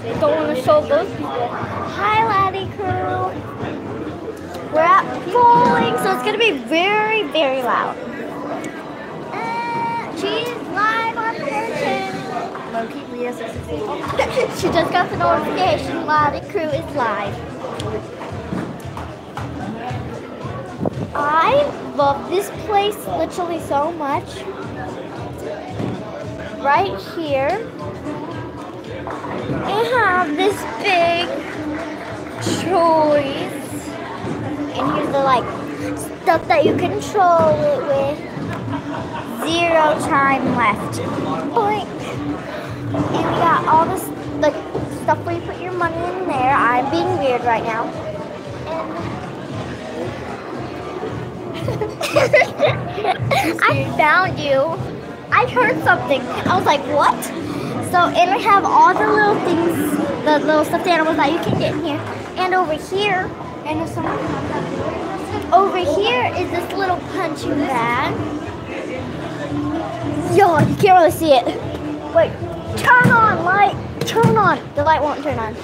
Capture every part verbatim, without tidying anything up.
Don't want to show those people. Hi, Laddie crew. We're at bowling, so it's gonna be very, very loud. Uh, she's live on Fortune. Low-key Leah six six eight. She just got the notification. Laddie crew is live. I love this place literally so much. Right here, I have this big choice. And here's the like stuff that you control it with. Zero time left. Boink. And we got all this like stuff where you put your money in there. I'm being weird right now. And I found you. I heard something. I was like, what? So, and we have all the little things, the little stuffed animals that you can get in here. And over here, and if someone over here is this little punching bag. Yo, you can't really see it. Wait, turn on light. Turn on. The light won't turn on.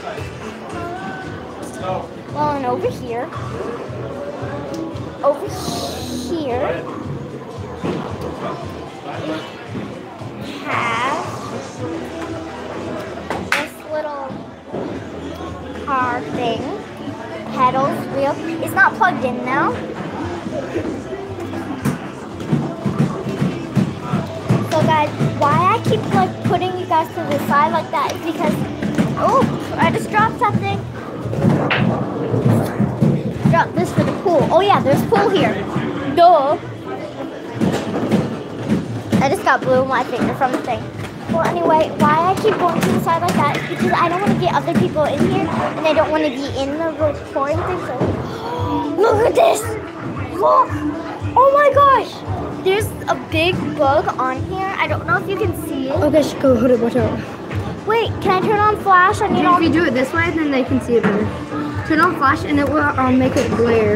Well, and over here, over here, have this little car thing, pedals, wheel. It's not plugged in now. So guys, why I keep like putting you guys to the side like that is because, oh, I just dropped something. Drop this for the pool. Oh yeah, there's pool here. Duh. I just got blue on my finger from the thing. Well, anyway, why I keep going to the side like that is because I don't want to get other people in here, and I don't want to be in the recording thing. So, look at this! Look! Oh my gosh! There's a big bug on here. I don't know if you can see it. Okay, just go hold it. Watch out. Wait, can I turn on flash? I need If you do it this way, then they can see it better. Turn on flash, and it will um, make it glare.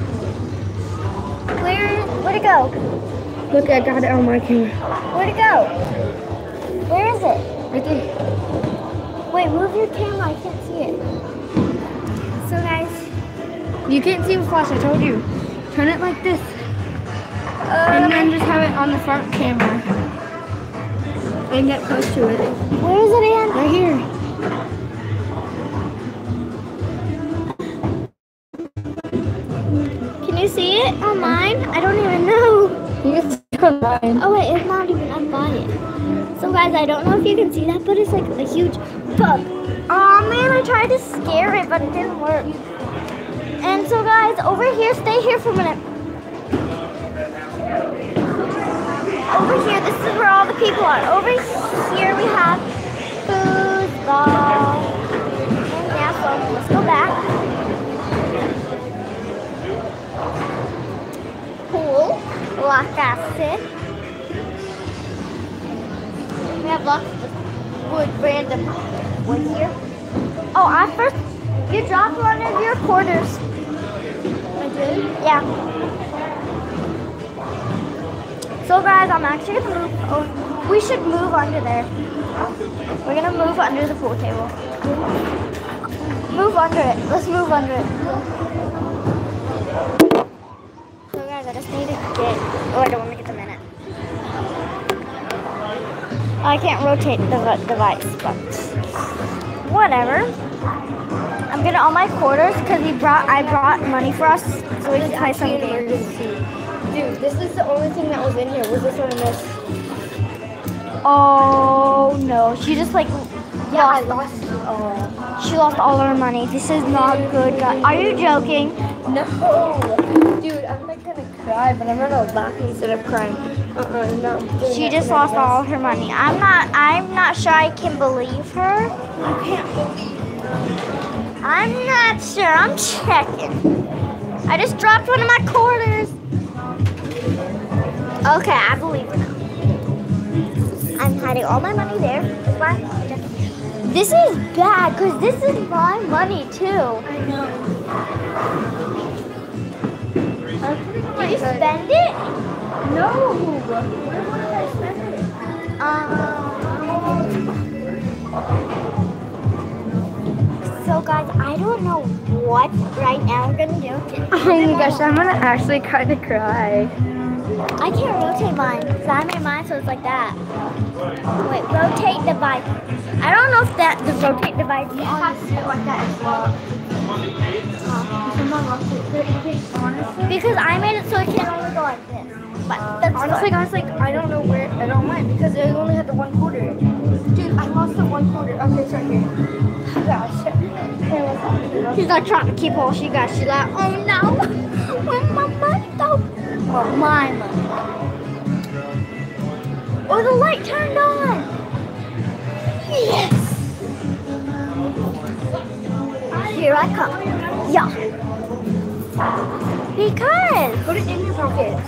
Where? Where'd it go? Look, I got it on my camera. Where'd it go? Where is it? Right there. Wait, move your camera. I can't see it. So guys, You can't see with flash, I told you. Turn it like this. uh, And then just have it on the front camera. And get close to it. where is it in? Right here. Can you see it on mine? I don't even know. You can see it on mine. Oh wait, it's not even up by it. So guys, I don't know if you can see that, but it's like a huge bug. Oh man, I tried to scare it, but it didn't work. And so guys, over here, stay here for a minute. Over here, this is where all the people are. Over here we have foosball. And yeah, so let's go back. Pool, like I said. We have lots of wood, random wood here. Oh, I first, you dropped one of your quarters. I did? Yeah. So guys, I'm actually gonna move, oh, we should move under there. We're gonna move under the pool table. Move under it, let's move under it. So guys, I just need to get, oh, I don't want to get the minute. I can't rotate the device, but whatever. I'm getting all my quarters because we brought, I brought money for us so we can play some games. Dude, this is the only thing that was in here. Was this one a miss? Oh no, she just like Yeah, I lost. lost. Oh. She lost all her money. This is not good, guys. Are you joking? No. Dude, I'm like gonna cry, but I'm gonna laugh instead of crying. Uh-uh, no. She just lost all her money. I'm not. I'm not sure I can believe her. I can't believe. I'm not sure. I'm checking. I just dropped one of my quarters. Okay, I believe her now. I'm hiding all my money there. That's why I'm checking. This is bad because this is my money too. I know. Did you spend it? No. Where would I spend it? Um. So guys, I don't know what right now I'm gonna do. Oh my gosh, I'm gonna actually kind of cry. I can't rotate mine, so I made mine so it's like that. Wait, rotate device. I don't know if that the rotate device is on. like that as well. Because I made it so it can only go like this. But that's Honestly, good. guys, like I don't know where I don't went because it only had the one quarter. Dude, I lost the one quarter. Okay, it's right here. Gosh. Hey, what's up? She's like trying to keep all she got. She's like, oh no, where's my money go? Well, my money. Oh, the light turned on. Yes. Here I come. Yeah. Because. Put it in your pockets.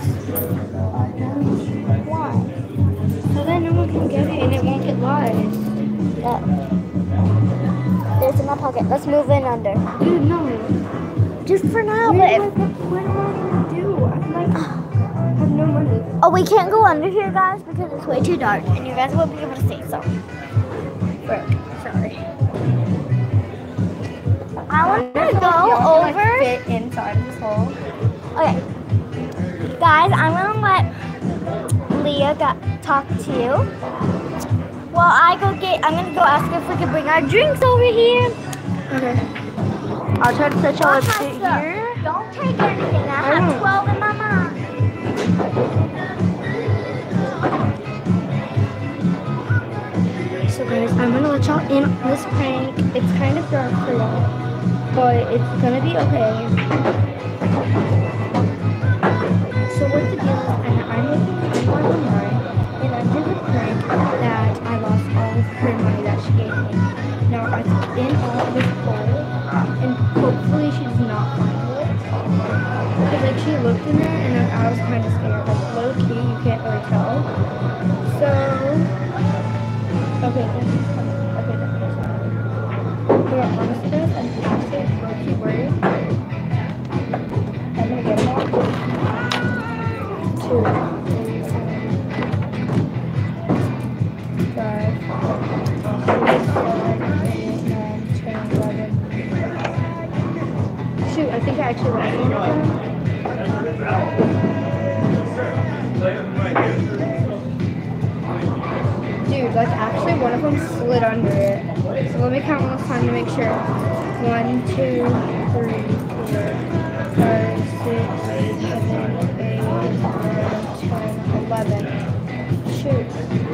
Why? So then no one can get it and it won't get lost. Yeah. There's in my pocket. Let's move in under. Dude, no. Just for now. What But am I, if, what am I gonna do? I'm like, I have no money. oh, we can't go under here, guys, because it's way too dark, and you guys won't be able to see. So, Frick. Sorry. I want to go Y'all can, over. like, fit inside this hole. Okay, guys, I'm gonna let Leah got, talk to you. While I go get, I'm gonna go ask if we can bring our drinks over here. Okay. I'll try to set y'all Don't up touch sit them. here. Don't take anything. I I have won't. twelve in my mind. So guys, I'm gonna let y'all in on this prank. It's kind of dark for y'all, but it's gonna be okay. So what the deal is, I, I'm making a one online, and I'm in the prank that I lost all of her money that she gave me. Now I took in all of this hole, and hopefully she does not find it. Because like she looked in there, and then I was kind of scared. Like low key, you can't really tell. So. Okay, this is coming. Okay, that's fine. But honestly, guys, I'm actually low-key worried. I'm gonna get them all. Two, three, seven, five, six, seven, eight, nine, ten, eleven. Shoot, I think I actually lost one of them. Dude, like actually one of them slid under it. So let me count one more time to make sure. One, two, three, four, five, six, seven, eight, nine, ten, eleven. Shoot.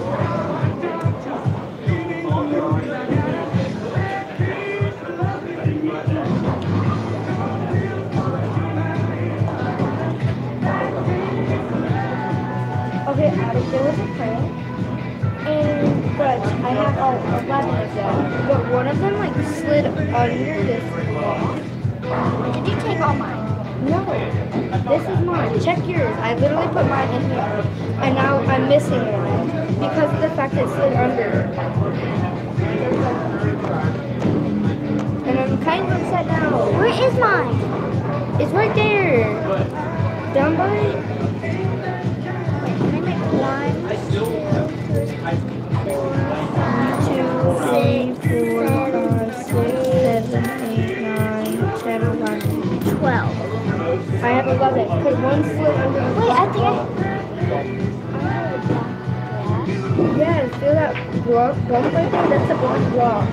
Okay, out of there was a prank. And, but I have all eleven of them. But one of them like slid under this block. Did you take all mine? No, this is mine. Check yours. I literally put mine in here. And now I'm missing one because of the fact that it slid under. And I'm kind of upset now. Where is mine? It's right there. Down by. Wait, can I make one, two, three, Two, three, four, five, six, seven, eight, nine, ten, eleven. twelve? I have eleven. Because one slid under the Wait, I think I... Yeah, feel that block, block right there? That's a block block.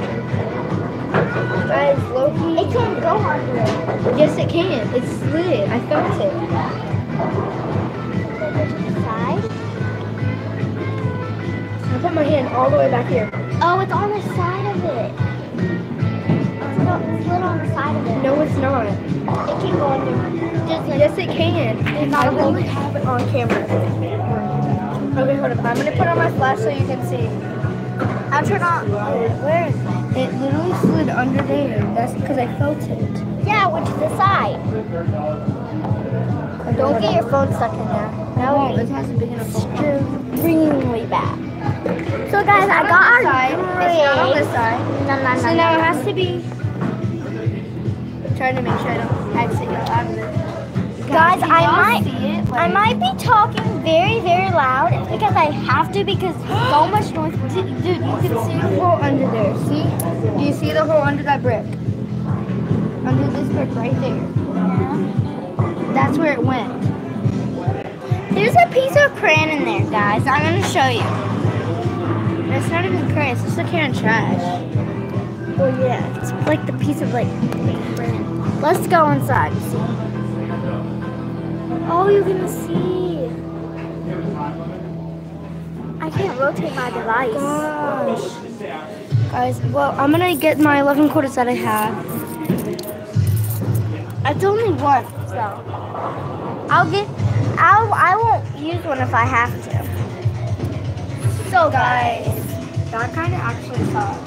Guys, Loki. It can't go under it. Yes, it can. It slid. I felt it. Side? I put my hand all the way back here. Oh, it's on the side of it. It's not split on the side of it. No, it's not. It can go under. Just like, Yes, it can. I literally have it on camera. Okay, hold up. I'm going to put on my flash so you can see. I'll turn on. Where is it? It literally slid under there. That's because I felt it. Yeah, which is the side. Don't get your phone stuck in there. That would It has a big enough hole. be extremely bad. So guys, I got our side. It's not on this drink. side. No, no, no. So now no. it has to be. I'm trying to make sure I don't exit y'all out of it. Guys, can I y'all might, see it? I Like- might be talking very, very loud. It's because I have to because so much noise. Dude, dude, you can see the hole under there. See? Do you see the hole under that brick? Under this brick right there. That's where it went. There's a piece of crayon in there, guys. I'm gonna show you. It's not even crayon. It's just a can of trash. Well, yeah, it's like the piece of like crayon. Let's go inside and see. Oh, you're gonna see. I can't rotate my device. Gosh. Guys, well, I'm gonna get my eleven quarters that I have. It's only one, so I'll get. I'll. I won't use one if I have to. So guys, That kind of actually sucks.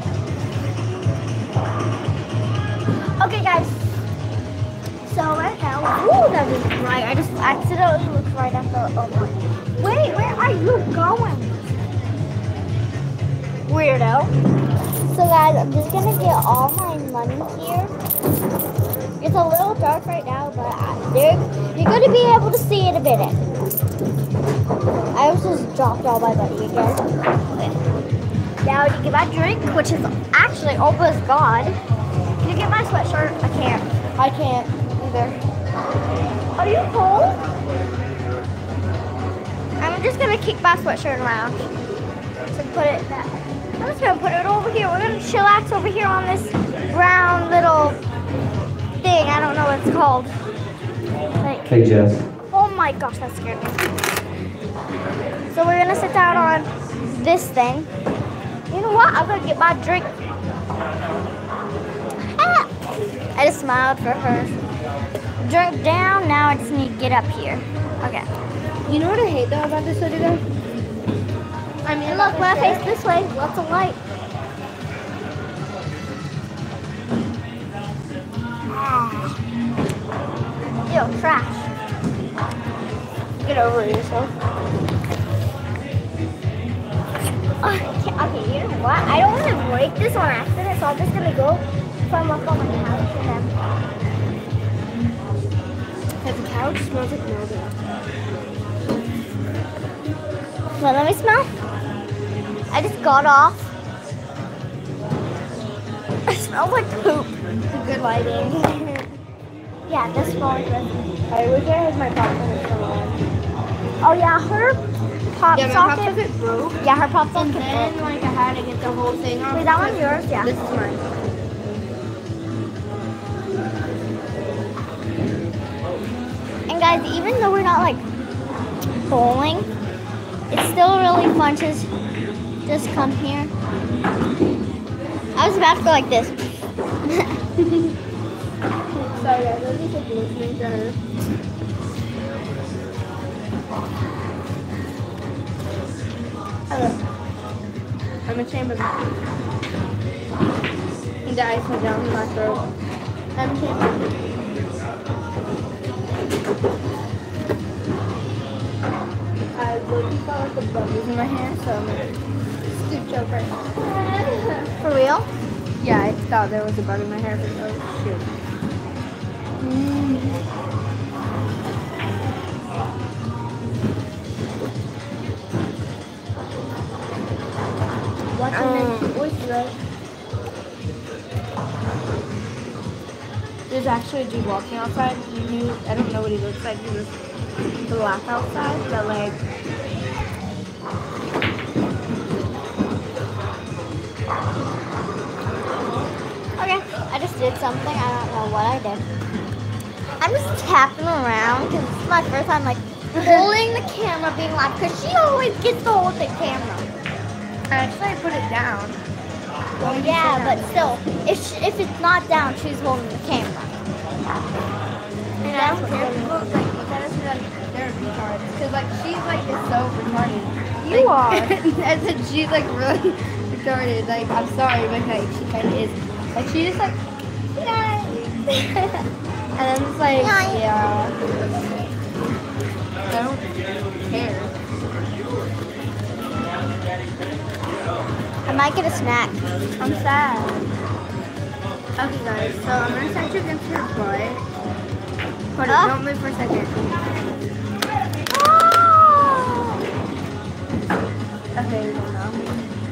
okay, guys. So right now, ooh, that is right. I just accidentally looked right at the. Oh my. Wait, where are you going? Weirdo. So guys, I'm just gonna get all my money here. It's a little dark right now, but I- there, you're gonna be able to see it a minute. I also just dropped all my money again. Okay. Now you get my drink, which is actually almost gone. Can you get my sweatshirt? I can't. I can't either. Are you cold? I'm just gonna kick my sweatshirt around. So put it back. I'm just gonna put it over here. We're gonna chillax over here on this brown little thing. I don't know what it's called. Like, Hey, Jess. oh my gosh, that scared me. So we're gonna sit down on this thing. You know what? I'm gonna get my drink. Ah! I just smiled for her. Drink down. Now I just need to get up here. Okay. You know what I hate though about this video? I mean, And look, when I face this way, lots of light. Ah. Ew, trash. Get over yourself. Okay, okay, you know what? I don't want to break this on accident, so I'm just gonna go from up on my couch and then. Because the couch smells like melted. Well, let me smell. I just got off. It smells like poop. Good lighting. Yeah, this smells good. I wish I had my popcorn still on. Oh yeah, her pop Yeah, my pop socket. socket broke. Yeah, her pop And socket. then, like, I had to get the whole thing off. Wait, that one's yours? Yeah. This is mine. And guys, even though we're not like bowling, it's still really fun to s- just come here. I was about to go like this. Sorry guys, I was just like listening to her. Hello. I'm ashamed of that. And the ice went down my throat. I'm ashamed of it. I literally felt like the bubbles in my hair, so I'm gonna scoop over. For real? Yeah, I thought there was a bug in my hair, but oh shoot. What's Um, in it? What's right? There's actually a dude walking outside. He, I don't know what he looks like. He was black outside, but like. Okay, I just did something. I don't know what I did. I'm just tapping around because this is my first time like holding the camera, being like, because she always gets to hold the camera. Actually, I put it down. Well, yeah, but still, if she, if it's not down, she's holding the camera. And I don't care if people like look at us and like they're retarded. Because like she's like is so retarded. You Like, are. I said she's like really retarded. Like I'm sorry, but like she kind of is. Like she just like yeah. And then it's like Yeah. yeah. I don't care. I might get a snack. I'm sad. Okay guys, so I'm gonna send you against her butt. Hold Uh. on, don't move for a second. Oh, Okay, we don't know.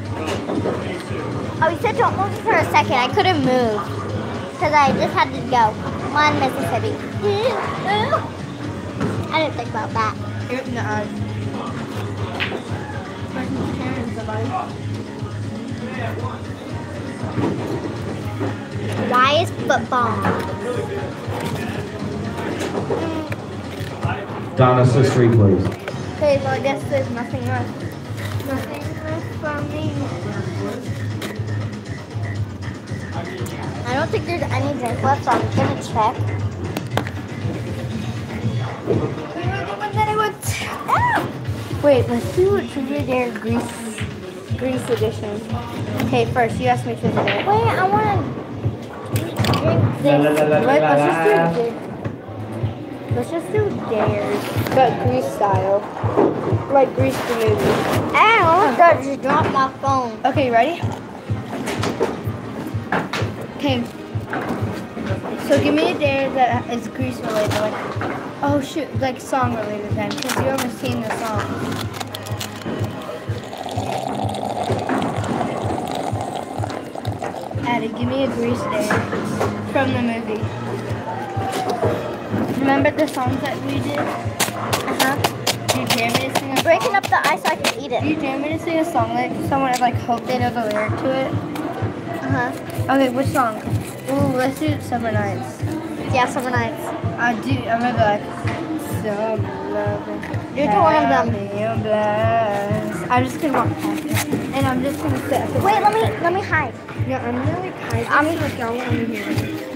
oh, you said don't move for a second. I couldn't move because I just had to go. One Mississippi. I didn't think about that. Here, no. Why is football? Donna, assist three, please. Okay, well, I guess there's nothing left. Nothing left for me. I don't think there's any drink left, so I'm gonna check. Wait, let's do Trivia Dare Grease, Grease edition. Okay, first, you asked me Trivia Dare. Wait, I wanna drink La, la, this. la, la, Let, la, let's just do la. da- Let's just do dares, but Grease style, like Grease the movie. Ow, that just dropped my phone. Okay, ready? Okay. So give me a dare that is Grease related, like, oh shoot, like song related then, because you haven't seen the song. Addie, give me a Grease dare from the movie. Remember the songs that we did? Uh-huh. Do you dare me to sing a song? Breaking up the ice so I can eat Do it. you dare me to sing a song like someone I like hope they know the lyric to it? Uh-huh. Okay, which song? Ooh, let's do Summer Nights. Yeah, summer nights. I do. I'm gonna be like, summer loving. Do it to one of them. happy and blessed. I'm just gonna walk past it, and I'm just gonna sit. at the Wait, let back. me let me hide. Yeah, I'm gonna like hide. I'm like y'all want me here.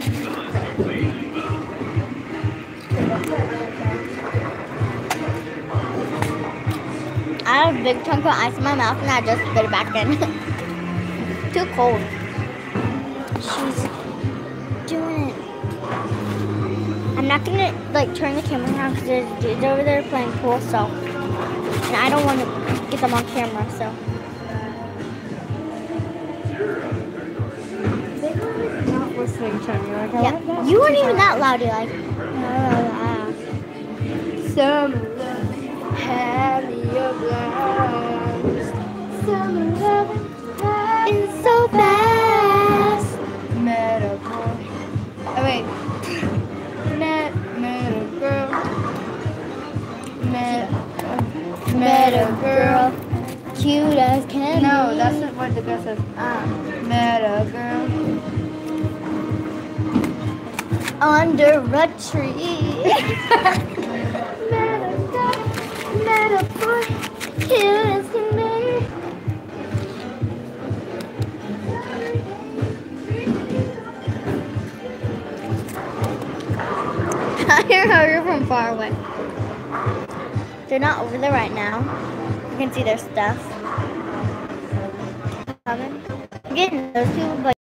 I have a big chunk of ice in my mouth and I just spit it back in. Too cold. She's doing it. I'm not gonna like turn the camera around because there's dudes over there playing pool, so and I don't want to get them on camera, so. They were like not listening to me. Like, I Yeah, want that you weren't to even happen. that loud. You're like, Summer love, happy or blessed. Summer love, it's so fast. met a boy. Oh wait. Met, met a girl. Met, met a girl. Cute as can No, be. that's not what the girl says. uh, Met a girl. under a tree. Met a girl. Met a boy. Cute as can be. I hear her from far away. They're not over there right now. You can see their stuff. Coming. I'm getting those two, but